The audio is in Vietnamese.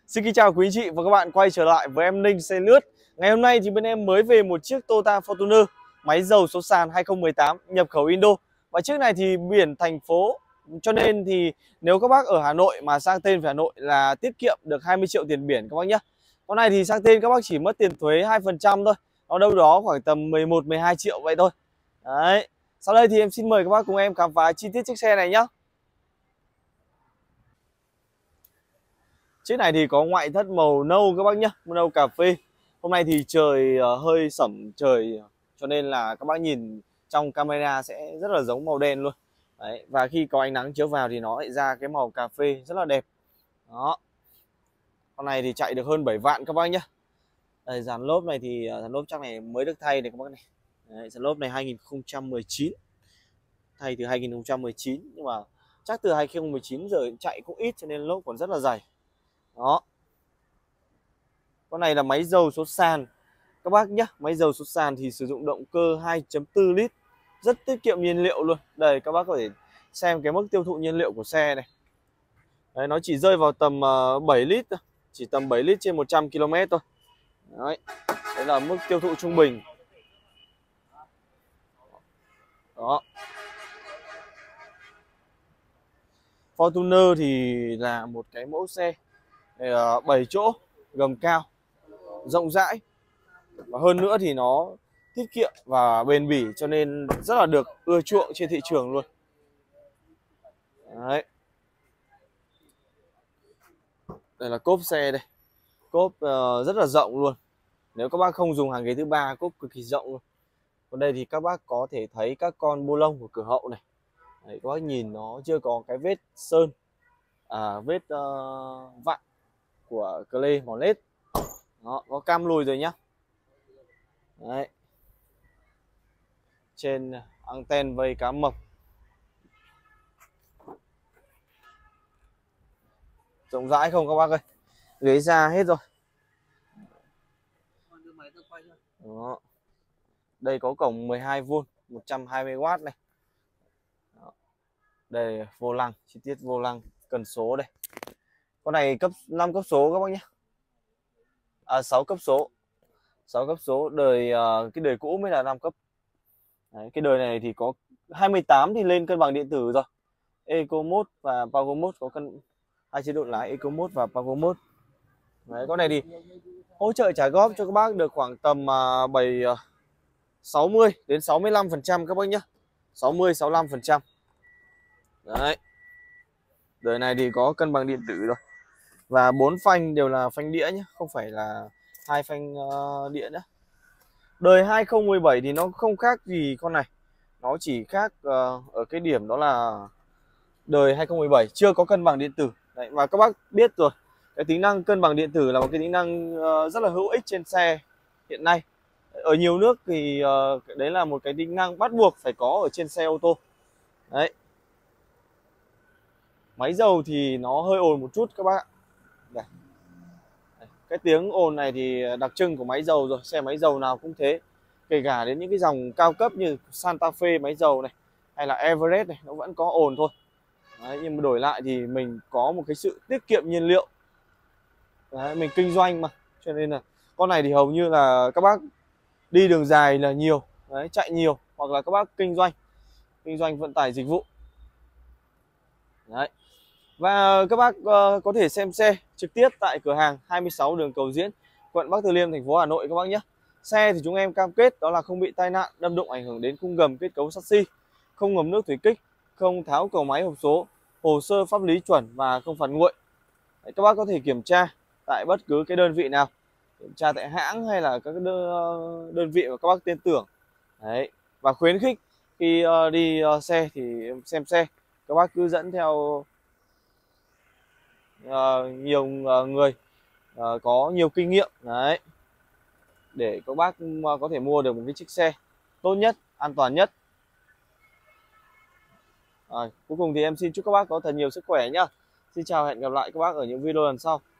Xin kính chào quý anh chị và các bạn quay trở lại với em Ninh xe lướt. Ngày hôm nay thì bên em mới về một chiếc Toyota Fortuner máy dầu số sàn 2018 nhập khẩu Indo. Và chiếc này thì biển thành phố, cho nên thì nếu các bác ở Hà Nội mà sang tên về Hà Nội là tiết kiệm được 20 triệu tiền biển các bác nhé. Con này thì sang tên các bác chỉ mất tiền thuế 2% thôi. Nó đâu đó khoảng tầm 11-12 triệu vậy thôi. Đấy. Sau đây thì em xin mời các bác cùng em khám phá chi tiết chiếc xe này nhé. Chiếc này thì có ngoại thất màu nâu các bác nhé, màu nâu cà phê. Hôm nay thì trời hơi sẫm trời, cho nên là các bác nhìn trong camera sẽ rất là giống màu đen luôn. Đấy, và khi có ánh nắng chiếu vào thì nó lại ra cái màu cà phê rất là đẹp. Đó. Con này thì chạy được hơn 7 vạn các bác nhé. Đây, dàn lốp này thì dàn lốp chắc này mới được thay này các bác này. Đấy, dàn lốp này 2019. Thay từ 2019 nhưng mà chắc từ 2019 giờ chạy cũng ít cho nên lốp còn rất là dày. Đó. Con này là máy dầu số sàn các bác nhé. Máy dầu số sàn thì sử dụng động cơ 2.4 lít, rất tiết kiệm nhiên liệu luôn. Đây các bác có thể xem cái mức tiêu thụ nhiên liệu của xe này. Đấy, nó chỉ rơi vào tầm 7 lít thôi. Chỉ tầm 7 lít trên 100 km thôi. Đấy. Đấy là mức tiêu thụ trung bình. Đó. Fortuner thì là một cái mẫu xe 7 chỗ, gầm cao, rộng rãi. Và hơn nữa thì nó tiết kiệm và bền bỉ cho nên rất là được ưa chuộng trên thị trường luôn. Đấy. Đây là cốp xe đây. Cốp rất là rộng luôn. Nếu các bác không dùng hàng ghế thứ ba, cốp cực kỳ rộng luôn. Còn đây thì các bác có thể thấy các con bô lông của cửa hậu này. Đấy, các bác nhìn nó chưa có cái vết sơn, vết vặn của clay màu nét. Đó, có cam lùi rồi nhá. Đấy. Trên anten vây cá mập. Rộng rãi không các bác ơi. Ghế da hết rồi. Đó. Đây có cổng 12V 120W này. Đó. Đây vô lăng, chi tiết vô lăng, cần số đây. Con này cấp 5 cấp số các bác nhé. 6 cấp số. 6 cấp số, đời cái đời cũ mới là 5 cấp. Đấy, cái đời này thì có 28 thì lên cân bằng điện tử rồi. Eco Mode và Power Mode, có hai chế độ lái Eco Mode và Power Mode. Đấy, con này thì hỗ trợ trả góp cho các bác được khoảng tầm 60 đến 65% các bác nhé. 60-65%. Đấy. Đời này thì có cân bằng điện tử rồi. Và 4 phanh đều là phanh đĩa nhé, không phải là 2 phanh đĩa nữa. Đời 2017 thì nó không khác gì con này. Nó chỉ khác ở cái điểm đó là đời 2017 chưa có cân bằng điện tử. Đấy, và các bác biết rồi, cái tính năng cân bằng điện tử là một cái tính năng rất là hữu ích trên xe hiện nay. Ở nhiều nước thì đấy là một cái tính năng bắt buộc phải có ở trên xe ô tô. Đấy. Máy dầu thì nó hơi ồn một chút các bác ạ. Đây. Cái tiếng ồn này thì đặc trưng của máy dầu rồi, xe máy dầu nào cũng thế. Kể cả đến những cái dòng cao cấp như Santa Fe máy dầu này, hay là Everest này, nó vẫn có ồn thôi. Đấy, nhưng mà đổi lại thì mình có một cái sự tiết kiệm nhiên liệu. Đấy, mình kinh doanh mà, cho nên là con này thì hầu như là các bác đi đường dài là nhiều. Đấy, chạy nhiều, hoặc là các bác kinh doanh vận tải dịch vụ. Đấy. Và các bác có thể xem xe trực tiếp tại cửa hàng 26 đường Cầu Diễn, quận Bắc Từ Liêm, thành phố Hà Nội các bác nhé. Xe thì chúng em cam kết đó là không bị tai nạn, đâm đụng ảnh hưởng đến khung gầm, kết cấu chassis, không ngấm nước thủy kích, không tháo cầu máy hộp số, hồ sơ pháp lý chuẩn và không phạt nguội. Đấy, các bác có thể kiểm tra tại bất cứ cái đơn vị nào, kiểm tra tại hãng hay là các đơn vị mà các bác tin tưởng. Đấy. Và khuyến khích khi đi xe thì xem xe các bác cứ dẫn theo nhiều người có nhiều kinh nghiệm đấy, để các bác có thể mua được một cái chiếc xe tốt nhất, an toàn nhất. Cuối cùng thì em xin chúc các bác có thật nhiều sức khỏe nhá. Xin chào, hẹn gặp lại các bác ở những video lần sau.